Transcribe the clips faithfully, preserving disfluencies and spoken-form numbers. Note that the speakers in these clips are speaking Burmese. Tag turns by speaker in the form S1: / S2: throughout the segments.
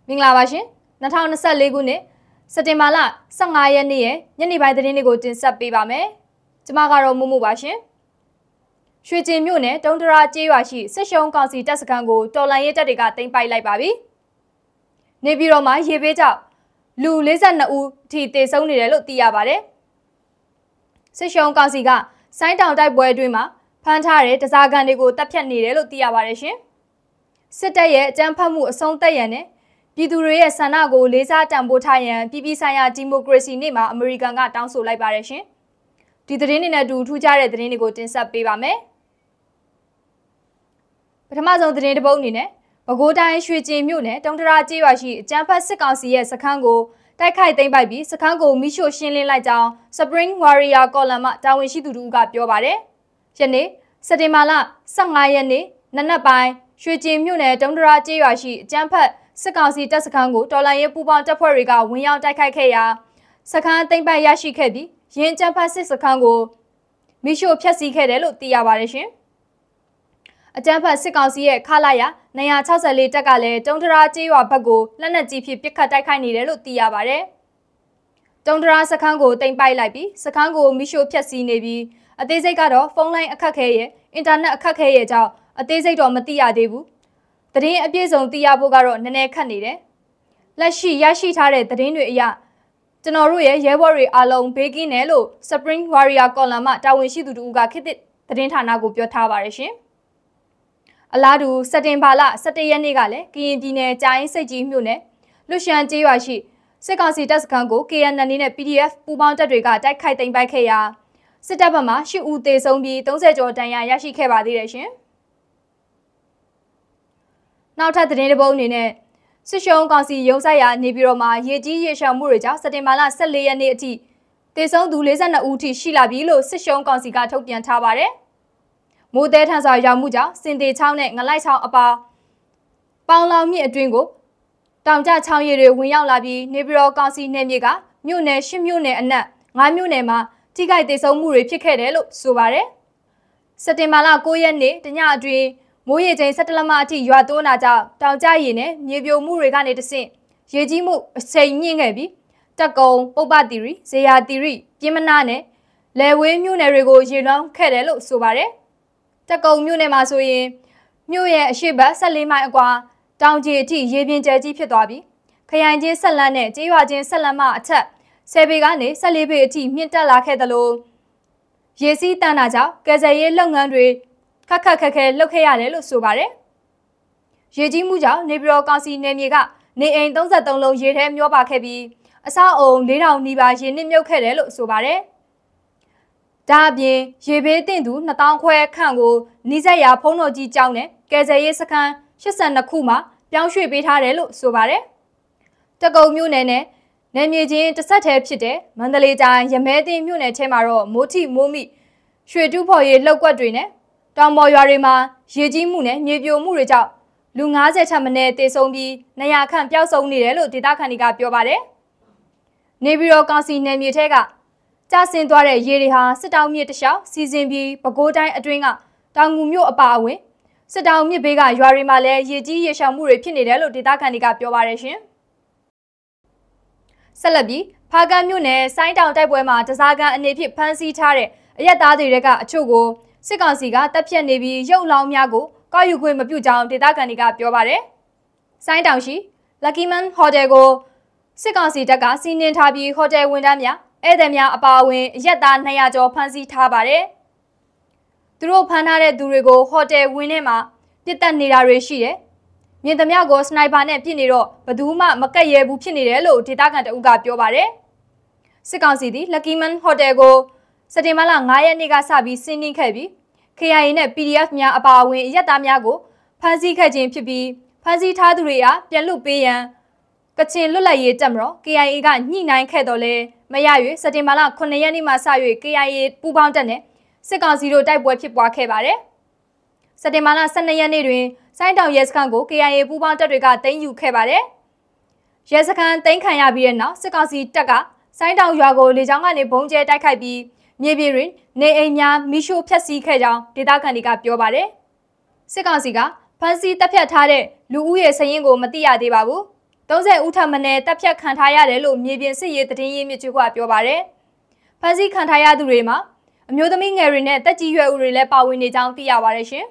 S1: မင်္ဂလာပါရှင်၂၀၂၄ခုနှစ်စက်တင်ဘာလ၁၅ရက်နေ့ရဲ့ညနေပိုင်းသတင်းတွေကိုတင်ဆက်ပေးပါမယ်။ကျွန်မကတော့မို့မို့ပါရှင်။ရွှေကျင်မြို့နယ်တုံးတရာကျေးရွာရှိစစ်ရှုံးကောင်စီတပ်စခန်းကိုတော်လှန်ရေးတပ်တွေကသိမ်းပိုက်လိုက်ပါပြီ။နေပြည်တော်မှာရေဘေးကြောင့်လူ၄၂ဦးထိတေဆုံးနေတယ်လို့သိရပါတယ်။စစ်ရှုံးကောင်စီကဆိုင်းတောင်တိုက်ပွဲအတွင်းမှာဖမ်းထားတဲ့တစားကန်တွေကိုတပ်ဖြတ်နေတယ်လို့သိရပါတယ်ရှင်။စစ်တပ်ရဲ့အကြမ်းဖက်မှုအဆုံးသတ်ရန်နဲ့ပြည်သူတွေရဲ့ဆန္ဒကိုလေးစားတန်ဖိုးထားရန်ပြည်ပဆိုင်ရာဒီမိုကရေစီနေ့မှာအမေရိကန်ကတောင်းဆိုလိုက်ပါတယ်ရှင်။ဒီသတင်းတွေနဲ့အတူထူးခြားတဲ့သတင်းတွေကိုတင်ဆက်ပေးပါမယ်။ပထမဆုံးသတင်းတစ်ပုဒ်အနေနဲ့ပဲခူးတိုင်းရွှေကျင်မြို့နယ်တုံးတရာကျေးရွာရှိအကြမ်းဖက်စစ်ကောင်စီရဲ့စခန်းကိုတိုက်ခိုက်သိမ်းပိုက်ပြီးစခန်းကိုမိရှို့ရှင်းလင်းလိုက်ကြောင်း Spring Warrior ကော်လမ်မှတာဝန်ရှိသူတို့ကပြောပါတယ်။ယနေ့စက်တင်ဘာလ၁၅ရက်နေ့နနက်ပိုင်းရွှေကျင်မြို့နယ်တုံးတရာကျေးရွာရှိအကြမ်းဖက်စစ်ကောင်စီတပ်စခန်းကိုတော်လှန်ရေးပူးပေါင်းတပ်ဖွဲ့တွေကဝင်ရောက်တိုက်ခိုက်ခဲ့ရာစခန်းသိမ်းပိုက်ရရှိခဲ့ပြီးရင်းအကြမ်းဖက်စစ်စခန်းကိုမိရှို့ဖျက်ဆီးခဲ့တယ်လို့သိရပါတယ်ရှင်။အကြမ်းဖက်စစ်ကောင်စီရဲ့ခလာရ၂၆၄တပ်ကလည်းတုံးတရာကျေးရွာဘက်ကိုလက်နက်ကြီးဖြင့်ပစ်ခတ်တိုက်ခိုက်နေတယ်လို့သိရပါတယ်။တုံးတရာစခန်းကိုသိမ်းပိုက်လိုက်ပြီးစခန်းကိုမိရှို့ဖျက်ဆီးနေပြီးအသေးစိတ်ကတော့ဖုန်းလိုင်းအခက်ခဲရဲ့အင်တာနက်အခက်ခဲရဲ့ကြောင့်အသေးစိတ်တော့မသိရသေးဘူး။သတင်းအပြည့်စုံသိရဖို့ကတော့နည်းနည်းခက်နေတယ်။လက်ရှိရရှိထားတဲ့သတင်းတွေအရကျွန်တော်တို့ရဲ့ရဲဘော်တွေအားလုံးဘေးကင်းတယ်လို့ Spring Warrior ကော်လမ်မှတာဝန်ရှိသူတို့ကခေတ်သစ်သတင်းဌာနကိုပြောထားပါတယ်ရှင်။အလားတူစက်တင်ဘာလ၁၁ရက်နေ့ကလည်းကရင်ပြည်နယ်ကြာအင်းစိတ်ကြီးမြို့နယ်လွရှမ်းကျေးရွာရှိစစ်ကောင်စီတပ်စခန်းကို K N L နဲ့ P D F ပူးပေါင်းတပ်တွေကတိုက်ခိုက်သိမ်းပိုက်ခဲ့ရာစစ်တပ်ဘက်မှ၈ဦးသေဆုံးပြီး၃၀ကျော်ဒဏ်ရာရရှိခဲ့ပါသေးတယ်ရှင်။နောက်ထပ်သတင်းတစ်ပုဒ်အနေနဲ့စစ်ရှုံးကောင်စီရုံးဆိုင်ရာနေပြည်တော်မှာရေကြီးရေရှောင်မှုတွေကြောင့်စက်တင်ဘာလ၁၄ရက်နေ့အထိသေဆုံးသူ၄၂ဦးထိရှိလာပြီလို့စစ်ရှုံးကောင်စီကထုတ်ပြန်ထားပါတယ်။မိုးတဲထန်စွာရောက်မှုကြောင့်စင်တေချောင်းနဲ့ငလိုက်ချောင်းအပါပေါင်လောင်မြစ်အတွင်းကိုတောင်ကျချောင်းရည်တွေဝင်ရောက်လာပြီးနေပြည်တော်ကောင်စီနယ်မြေကမြို့နယ်၈မြို့နယ်အနက်၅မြို့နယ်မှာထိခိုက်သေဆုံးမှုတွေဖြစ်ခဲ့တယ်လို့ဆိုပါတယ်။စက်တင်ဘာလ၉ရက်နေ့တညအတွင်းမိုးရေချိန်၁၁လက်မအထိရွာသွန်းတာကြောင့်တောင်ကျရေနဲ့မြေပြိုမှုတွေကနေတဆင့်ရေကြီးမှုအချိန်မြင့်ခဲ့ပြီးတက်ကုံပုပ္ပတိရီဇေယျတိရီပြင်းမနာနဲ့လယ်ဝေးမြို့နယ်တွေကိုရေလွှမ်းခဲ့တယ်လို့ဆိုပါတယ်။တက်ကုံမြို့နယ်မှာဆိုရင်မြို့ရဲ့အရှိတ်ဘက်၁၄မိုင်အကွာတောင်ကြီးအထိရေပြင်ကျဲကြီးဖြစ်သွားပြီးခရိုင်ချင်းဆက်လန်းနဲ့ကျေးရွာချင်းဆက်လန်းမအထက်ဆယ်ပေကနေ၁၄ပေအထိမြင့်တက်လာခဲ့တယ်လို့ရေစီးတန်းတာကြောင့်ကယ်ဆယ်ရေးလုပ်ငန်းတွေခက်ခက်ခက်ခဲလှုပ်ခဲ့ရတယ်လို့ဆိုပါတယ်။ရေကြီးမှုကြောင့်နေပြည်တော်ကောင်စီနယ်မြေကနေအိမ်၃၃လုံးရေထဲမျောပါခဲ့ပြီးအဆောက်အုံ၄ထောင်နီးပါးရေနစ်မြုပ်ခဲ့တယ်လို့ဆိုပါတယ်။ဒါအပြင်ရေဘေးတင့်သူ၂တောင်းခွဲခန့်ကိုနီးစပ်ရာဖုံးတော်ကြီးကျောင်းနဲ့ကယ်ဆယ်ရေးစခန်း၈၂ခုမှာပြောင်းရွှေ့ပေးထားတယ်လို့ဆိုပါတယ်။တကုံမြို့နယ်နဲ့နယ်မြေချင်းတစ်ဆက်တည်းဖြစ်တဲ့မန္တလေးတိုင်းရမဲသိမ်းမြို့နယ်ထဲမှာတော့မိုးထိမိုးမိရွှေတူးဖော်ရေးလှုပ်ကွက်တွေနဲ့တောင်ပေါ်ရွာတွေမှာရေကြီးမှုနဲ့မြေပြိုမှုတွေကြောင့်လူ၅၀ထက်မနည်းသေဆုံးပြီးနေရာခန့်ပျောက်ဆုံးနေတယ်လို့ဒေသခံတွေကပြောပါတယ်။နေပြည်တော်ကောင်စီနယ်မြေထဲကကျဆင်းသွားတဲ့ရေတွေဟာစစ်တောင်မြစ်တစ်လျှောက်စီစဉ်ပြီးပဲခူးတိုင်းအတွင်းကတောင်ငူမြို့အပါအဝင်စစ်တောင်မြစ်ဘေးကရွာတွေမှာလည်းရေကြီးရေရှောင်မှုတွေဖြစ်နေတယ်လို့ဒေသခံတွေကပြောပါတယ်ရှင်။ဆက်လက်ပြီးဖားကန့်မြို့နယ်ဆိုင်းတောင်တိုက်ပွဲမှာတစားကန်အနေဖြင့်ဖမ်းဆီးထားတဲ့အရက်သားတွေကအချို့ကိုစစ်ကောင်စီကတပ်ဖြတ်နေပြီးရုပ်လောင်းများကိုကောက်ယူခွင့်မပြုကြောင်းဒေသခံတွေကပြောပါတယ်။ဆိုင်းတောင်ရှိ Lucky Man Hotel ကိုစစ်ကောင်စီတပ်ကစီးနင်းထားပြီးဟိုတယ်ဝန်ထမ်းများဧည့်သည်များအပါအဝင်အရက်သား၂၀၀ကျော်ဖမ်းဆီးထားပါတယ်။သူတို့ဖမ်းထားတဲ့သူတွေကိုဟိုတယ်ဝင်းထဲမှာပြစ်တက်နေတာတွေရှိတယ်။မြင်သမျှကိုစနိုက်ပါနဲ့ပစ်နေတော့ဘယ်သူမှမကက်ရဲဘူးဖြစ်နေတယ်လို့ဒေသခံတအုပ်ကပြောပါတယ်။စစ်ကောင်စီသည် Lucky Man Hotel ကိုစက်တင်ဘာလ၅ရက်နေ့ကစပြီးစီးနင်းခဲ့ပြီး K I A နဲ့ P D F များအပါအဝင်အရက်သားများကိုဖမ်းဆီးခဲ့ခြင်းဖြစ်ပြီးဖမ်းဆီးထားသူတွေအားပြန်လွှတ်ပေးရန်ကချင်လွတ်လပ်ရေးတပ်မတော် K I A ကညှိနှိုင်းခဲ့တော်လဲမရ၍စက်တင်ဘာလခုနှစ်ရက်နေ့မှစ၍ K I A ပူးပေါင်းတပ်နဲ့စစ်ကောင်စီတို့တိုက်ပွဲဖြစ်ပွားခဲ့ပါတယ်။စက်တင်ဘာလ၁၂ရက်နေ့တွင်ဆိုင်းတောင်ရဲစခန်းကို K I A ပူးပေါင်းတပ်တွေကသိမ်းယူခဲ့ပါတယ်။ရဲစခန်းသိမ်းခံရပြီးတဲ့နောက်စစ်ကောင်စီတပ်ကဆိုင်းတောင်ရွာကိုလေကြောင်းကနေဘုံကျဲတိုက်ခိုက်ပြီးမြေပြင်တွင်နေအိမ်များမိရှို့ဖျက်ဆီးခဲ့ကြောင်းဒေသခံတွေကပြောပါတယ်။စစ်ကောင်စီကဖမ်းဆီးတပ်ဖြတ်ထားတဲ့လူဦးရေစာရင်းကိုမသိရသေးပါဘူးသုံးဆယ်ဦးထပ်မံတပ်ဖြတ်ခံထားရတယ်လို့မြေပြင်စစ်ရေးသတင်းရင်းမြစ်တွေကပြောပါတယ်။ဖမ်းဆီးခံထားရသူတွေမှာအမျိုးသမီးငယ်တွေနဲ့တက်ကြီးရွယ်ဦးတွေလည်းပါဝင်နေကြောင်းသိရပါတယ်ရှင်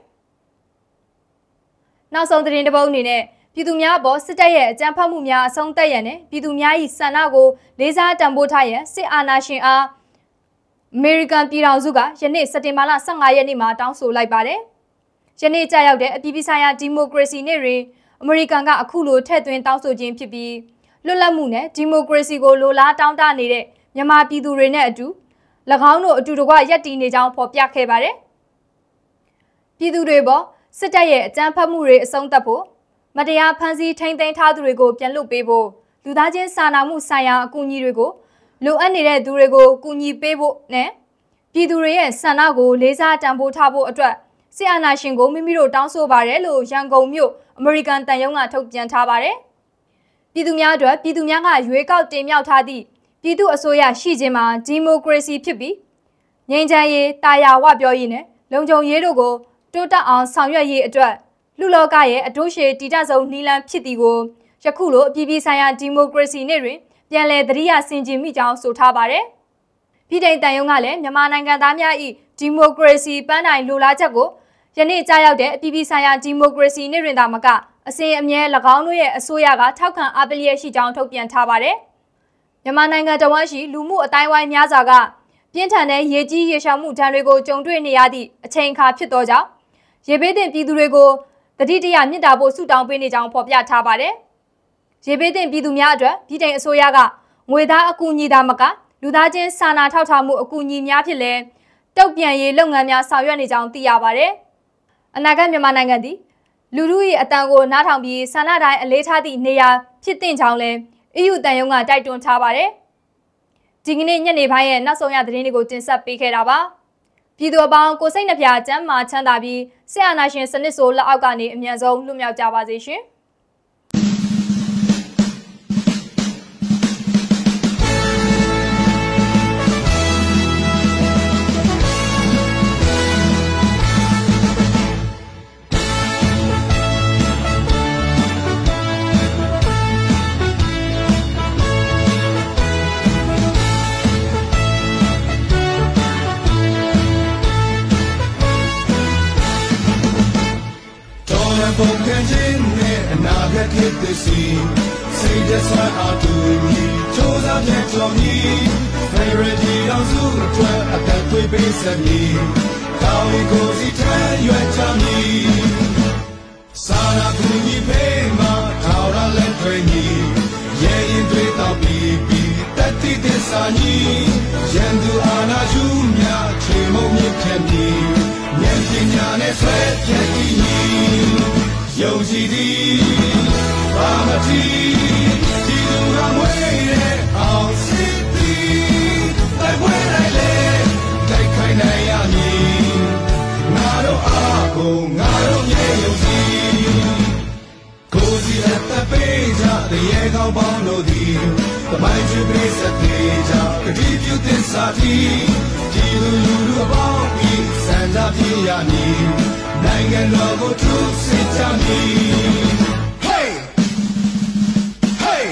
S1: ။နောက်ဆုံးသတင်းတစ်ပုဒ်အနေနဲ့ပြည်သူများပေါ်စစ်တပ်ရဲ့အကြမ်းဖက်မှုများအဆုံးသတ်ရန်နဲ့ပြည်သူများ၏ဆန္ဒကိုလေးစားတံပိုးထားရန်စစ်အာဏာရှင်အားအမေရိကန်ပြည်ထောင်စုကယနေ့စက်တင်ဘာလဆယ့်ငါရက်နေ့မှာတောင်းဆိုလိုက်ပါတယ်။ယနေ့ကြာရောက်တဲ့အပြည်ပြည်ဆိုင်ရာဒီမိုကရေစီနေ့တွင်အမေရိကန်ကအခုလိုထည့်သွင်းတောင်းဆိုခြင်းဖြစ်ပြီးလွတ်လပ်မှုနဲ့ဒီမိုကရေစီကိုလိုလားတောင်းတနေတဲ့မြန်မာပြည်သူတွေနဲ့အတူ၎င်းတို့အတူတကွရပ်တည်နေကြောင်းဖော်ပြခဲ့ပါတယ်။ပြည်သူတွေပေါ်စစ်တပ်ရဲ့အကြမ်းဖက်မှုတွေအဆုံးသတ်ဖို့မတရားဖမ်းဆီးထိန်းသိမ်းထားသူတွေကိုပြန်လွှတ်ပေးဖို့လူသားချင်းစာနာမှုဆိုင်ရာအကူအညီတွေကိုလိုအပ်နေတဲ့သူတွေကိုကူညီပေးဖို့နဲ့ပြည်သူတွေရဲ့ဆန္ဒကိုလေးစားတံပိုးထားဖို့အတွက်စစ်အာဏာရှင်ကိုမိမိတို့တောင်းဆိုပါတယ်လို့ရန်ကုန်မြို့အမေရိကန်တန်ယုံကထုတ်ပြန်ထားပါတယ်။ပြည်သူများအတွက်ပြည်သူများကရွေးကောက်တင်မြှောက်ထားသည့်ပြည်သူအစိုးရရှိခြင်းမှာဒီမိုကရေစီဖြစ်ပြီးငြိမ်းချမ်းရေးတာယာဝပြောရေးနဲ့လုံခြုံရေးတို့ကိုတိုးတက်အောင်ဆောင်ရွက်ရေးအတွက်လူလောကရဲ့အတိုးရှည်တည်တတ်ဆုံးနီလန်ဖြစ်သည်ကိုယခုလိုအပြည်ပြည်ဆိုင်ရာဒီမိုကရေစီနေ့တွင်ပြန်လည်သတိရဆင်ခြင်မိကြောင်းဆိုထားပါတယ်။ပြည်ထောင်တန်ယုံကလည်းမြန်မာနိုင်ငံသားများ၏ဒီမိုကရေစီပန်းတိုင်လိုလားချက်ကိုယနေ့ကြာရောက်တဲ့အပြည်ပြည်ဆိုင်ရာဒီမိုကရေစီနေ့တွင်သာမကအစဉ်အမြဲ၎င်းတို့ရဲ့အစိုးရကထောက်ခံအားပေးရရှိကြောင်းထုတ်ပြန်ထားပါတယ်။မြန်မာနိုင်ငံတဝန်းရှိလူမှုအတိုင်းဝိုင်းများစွာကပြင်းထန်တဲ့ရေကြီးရေရှောင်မှုဒဏ်တွေကိုကြုံတွေ့နေရသည့်အချိန်အခါဖြစ်သောကြောင့်ရေဘေးသင့်ပြည်သူတွေကိုတတိတရမြစ်တာဖို့ဆုတောင်းပေးနေကြောင်းဖော်ပြထားပါတယ်။ရေဘေးသင့်ပြည်သူများအတွက်ပြည်ထောင်အစိုးရကငွေသားအကူအညီသာမကလူသားချင်းစာနာထောက်ထားမှုအကူအညီများဖြစ်လဲတုတ်ပြန်ရေးလုပ်ငန်းများဆောင်ရွက်နေကြောင်းသိရပါတယ်။အနာဂတ်မြန်မာနိုင်ငံသည်လူထု၏အတန်ကိုနားထောင်ပြီးဆန္ဒတိုင်းအလေးထားသည့်နေရာဖြစ်တင်ကြောင်းလဲအီယူတန်ယုံကတိုက်တွန်းထားပါတယ်။ဒီကနေ့ညနေပိုင်းရဲ့နောက်ဆုံးရသတင်းတွေကိုတင်ဆက်ပေးခဲ့တာပါ။ပြည်သူအပေါင်းကိုစိတ်နှပြကျန်းမာချမ်းသာပြီးဆရာနာရှင်စနစ်ဆိုလက်အောက်ကနေအမြန်ဆုံးလွတ်မြောက်ကြပါစေရှင်။
S2: Bokajin ne anaga kitisi say just why I do me chose up yet to me favorite on zu twa at that way base at me how we go see tell you at me Sara kuni pe ma taura let try me yeah in three ta bi bi that this ani yandu ana jumya chemo mi can be nyen pinya ne sweat can beယုံကြည်သည်ဘာမတိဒီလူကမွေးတဲ့အောင်စစ်သည်တိုက်ပွဲတိုင်းလေတိုက်ခိုင်းနိုင်ရမည်ငါတို့အားကိုငါတို့မြေယုံကြည်ကိုစီအသက်ပေးကြတဲ့ရေကောင်းပေါင်းတို့သည်တမိုင်းကျွေးပေးစတဲ့ကြကတိပြုသစ္စာတိဒီလူလူတို့အပေါင်းပြီးစံသာပြရမည်နိုင်ငံတော်ကိုသူစစ်ကြမည် Hey Hey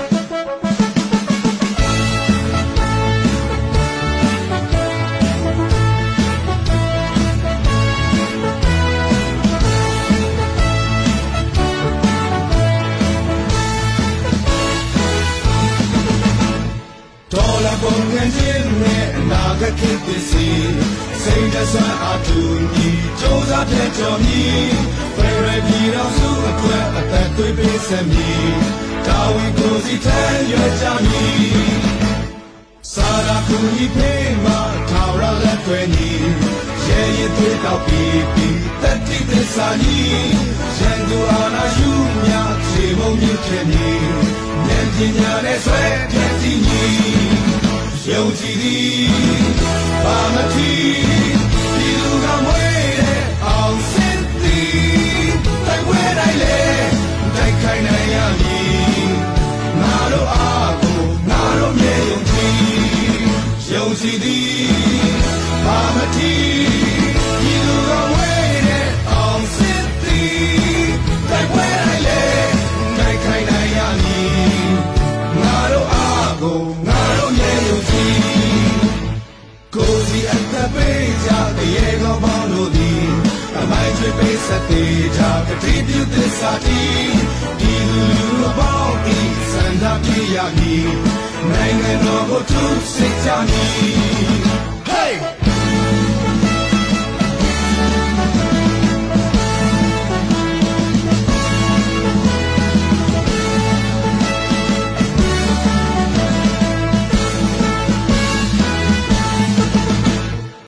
S2: ဒေါ်လာပုံငန်းချင်းနဲ့အနာဂတ်ခေတ်သစ်စီစိတ်သက်သာအတူညီစူးစမ်းတဲ့ကြော်မီဖယ်ရပြည်တော်စုအတွက်အသက်သွေးပေးစမီတာဝန်ကိုစီထဲရွက်ကြမီစာရာကူညီပေးမှာထာဝရလက်တွေညီရဲရဲသွေးတောက်ပြီးပြီးတက်တိသစ္စာညီရန်သူအာနာယူမြခြေမုံမြင့်ခဲ့ညီဉာဏ်ပညာနဲ့ဆွဲပြည့်စည်ညီယုံကြည်သည်ဘာမတိဒီလူကမွေးတဲ့အောင်စစ်သည်တိုက်ပွဲတိုင်းလေတိုက်ခိုင်းနိုင်ရမည်ငါတို့အားကိုငါတို့မြေယုံကြည်ယုံကြည်သည်ဘာမတိဒီလူကမွေးတဲ့အောင်စစ်သည်တိုက်ပွဲတိုင်းလေတိုက်ခိုင်းနိုင်ရမည်တွေပေးဆက်သေးကြကတိပြုသစ္စာတီဒီလူလူပေါင်းဤစံသာပြရမည်နိုင်ငံတော်ကိုသူစိတ်ချမည်